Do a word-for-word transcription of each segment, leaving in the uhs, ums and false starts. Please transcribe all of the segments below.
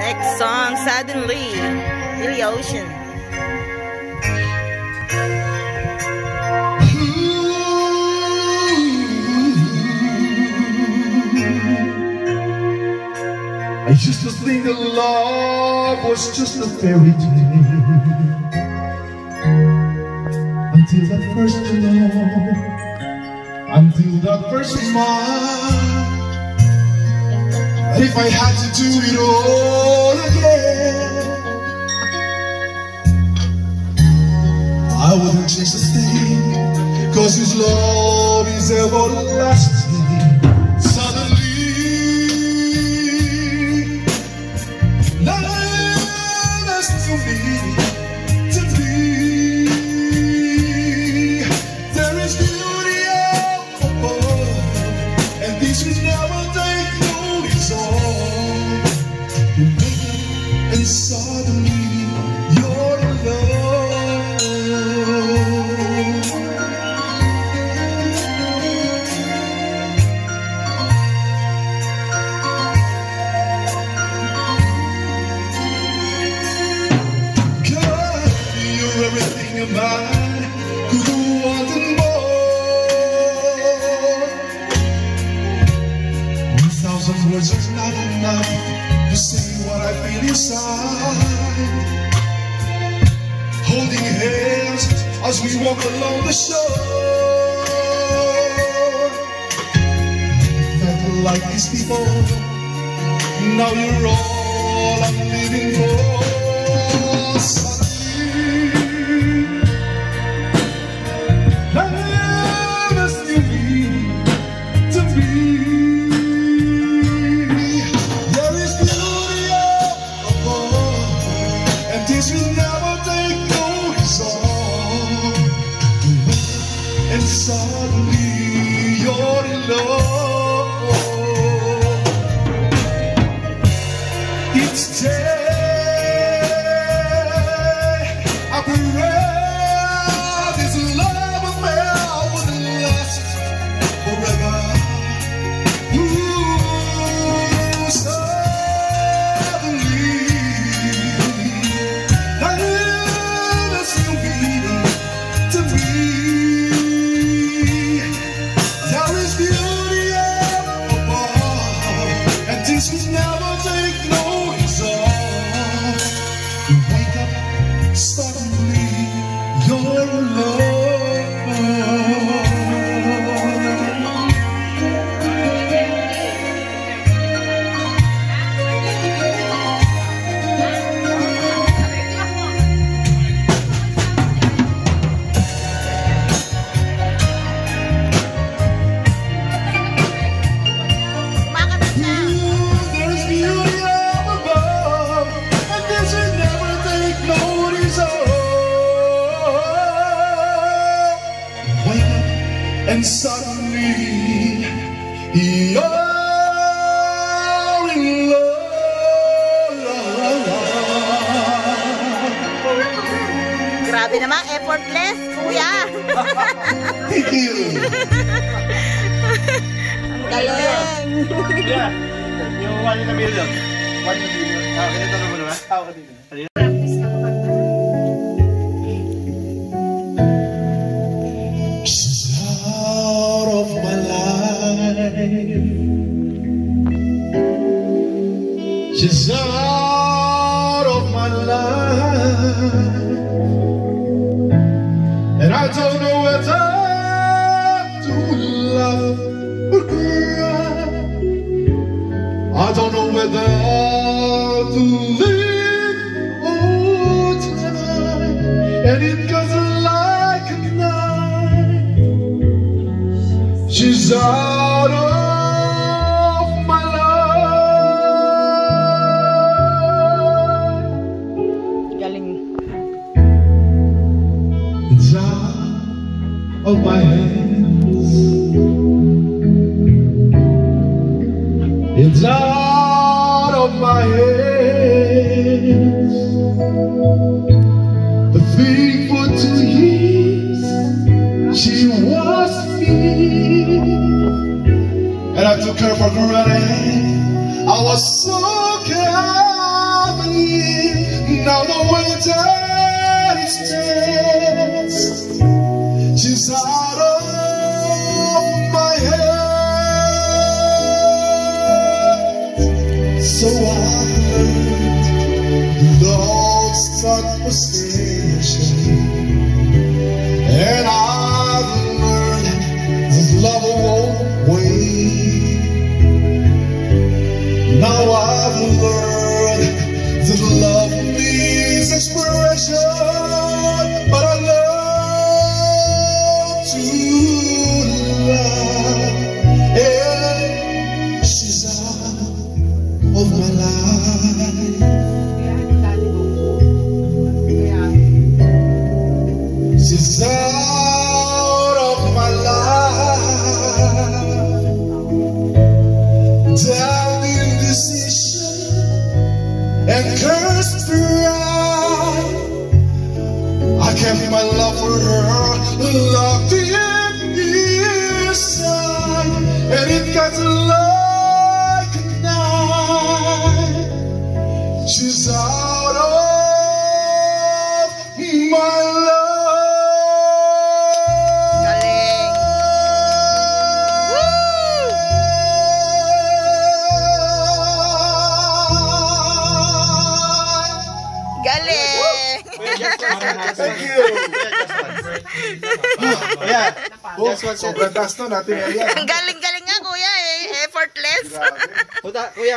Next song, Suddenly, Billy Ocean. I used to think that love was just a fairy tale, until that first love, until that first smile. If I had to do it all again, I wouldn't change a thing, 'cause His love is everlasting. Suddenly, love has to be, to be. There is beauty up above, and this is never take notice of. You wake up and suddenly you're in love. God, you're everything a man could want and more. One thousand words are not enough to say what I feel inside. Holding hands as we walk along the shore. Never felt like this before. Now you're all I'm living for. Suddenly, love has to be, to be. There is beauty up above, and this will never take notice of. And suddenly you're in love. Each day I pray this love affair wouldn't last forever. Ooh, suddenly love has to be, to be. There is beauty up above, and this will never take notice of. You wake up, suddenly you're in love. There's beauty up above, and this will never take notice of. Wake up, and suddenly you're in love. Grabe naman, effortless, kuya. Thank you. Ang galing. Yeah. Yung one in a million. One in a million. Ah, ganito naman naman. Tao ka dito. She's out of my life. She's out of my life. And I don't know whether to love or cry. I don't know whether to live or to die. And it goes like a knife. She's out of my life. Galing. It's out of my hands. It's out of my hands. The thing for two years she was me, and I took her for granted. I was so careless. learned love's conversation, and I've learned that love won't wait. Now I've learned that love needs expression, but I love to love. Yeah, she's out of my life. She's out of my life. Down indecision and cursed pride, I kept my love for her locked inside, and it got like a knife. She's out of my life. Galing. Galing. Thank you. Kuya, Oh, just one second. sobrang taas to natin yan. Ang galing-galing nga, kuya eh. Effortless. Kuya, kuya.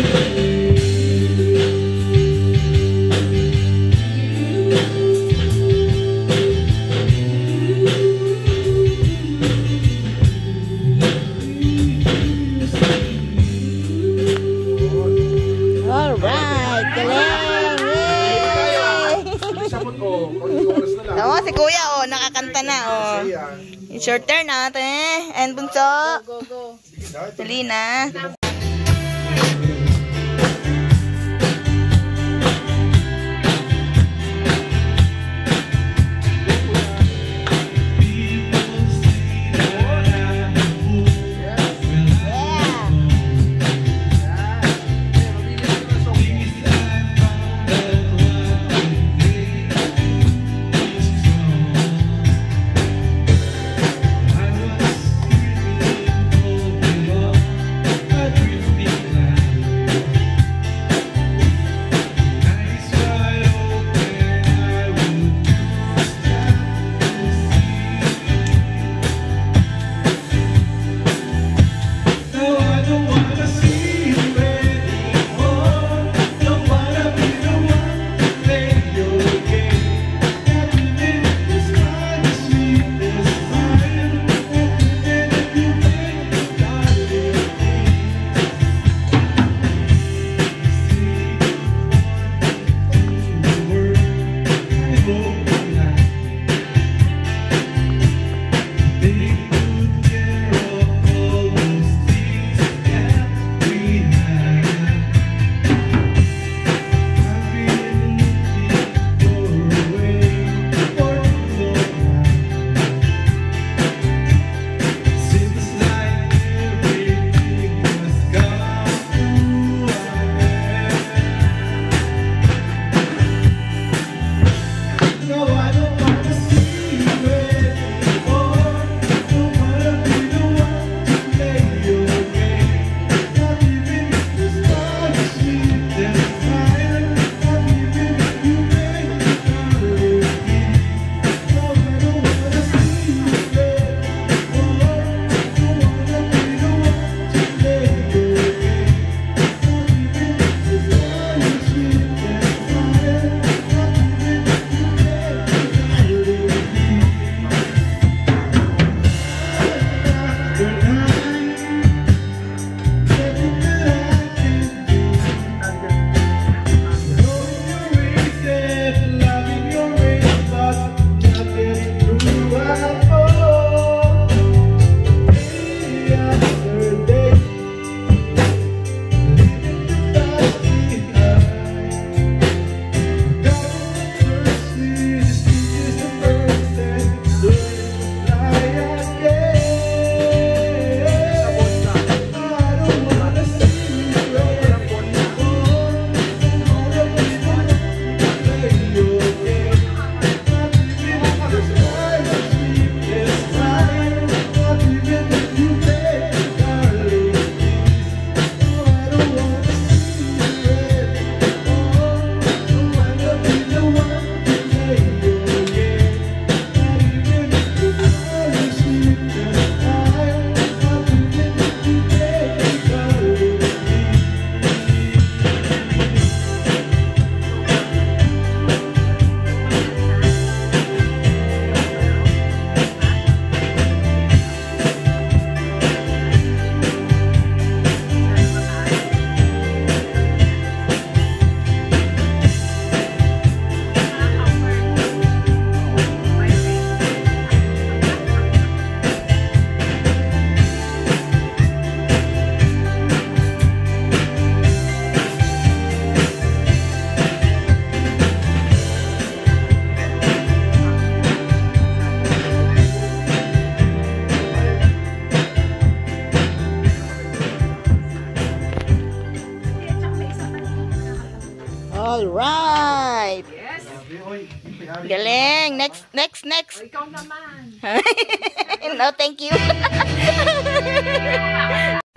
Alright, galing! Yay! Oo, si Kuya, oh, nakakanta na, oh. It's your turn, ate. And bunso. Go, go, go. Dali na. All right. Yes. Galing. Next, next, next. O, ikaw naman. No, thank you.